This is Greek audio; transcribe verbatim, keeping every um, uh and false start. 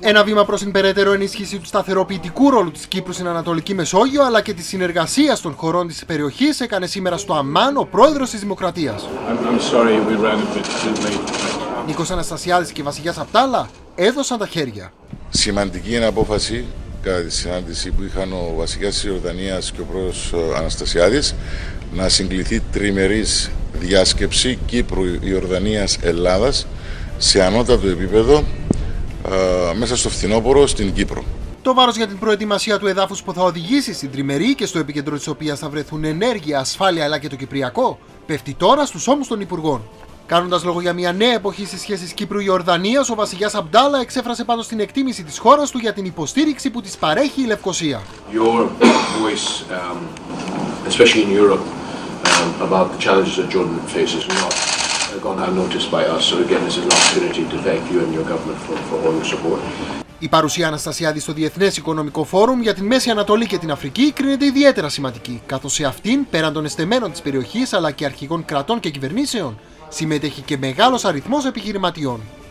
Ένα βήμα προς την περαιτέρω ενίσχυση του σταθεροποιητικού ρόλου της Κύπρου στην Ανατολική Μεσόγειο αλλά και της συνεργασίας των χωρών της περιοχής έκανε σήμερα στο Αμμάν ο πρόεδρος της Δημοκρατίας. Νίκος Αναστασιάδης και Βασιλιάς Απτάλα έδωσαν τα χέρια. Σημαντική είναι απόφαση κατά τη συνάντηση που είχαν ο βασιλιάς της Ιορδανίας και ο πρόεδρος Αναστασιάδης να συγκληθεί τριμερής διάσκεψη Κύπρου-Ιορδανίας-Ελλάδας σε ανώτατο επίπεδο ε, μέσα στο φθινόπωρο στην Κύπρο. Το βάρος για την προετοιμασία του εδάφους που θα οδηγήσει στην τριμερή και στο επίκεντρο της οποίας θα βρεθούν ενέργεια, ασφάλεια αλλά και το Κυπριακό πέφτει τώρα στους ώμους των Υπουργών. Κάνοντας λόγο για μια νέα εποχή στις σχέσεις Κύπρου-Ιορδανίας, ο βασιλιάς Απτάλα εξέφρασε πάντως την εκτίμηση της χώρας του για την υποστήριξη που της παρέχει η Λευκωσία. Your voice, um, especially in Europe, um, about the challenges that Jordan faces, not gone unnoticed by us. So again, this is an opportunity to thank you and your government for, for all your support. Η παρουσία Αναστασιάδη στο Διεθνές Οικονομικό Φόρουμ για την Μέση Ανατολή και την Αφρική κρίνεται ιδιαίτερα σημαντική, καθώς σε αυτήν, πέραν των εστεμένων της περιοχής αλλά και αρχηγών κρατών και κυβερνήσεων, συμμετέχει και μεγάλος αριθμός επιχειρηματιών.